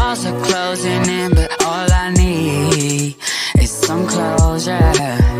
walls are closing in, but all I need is some closure.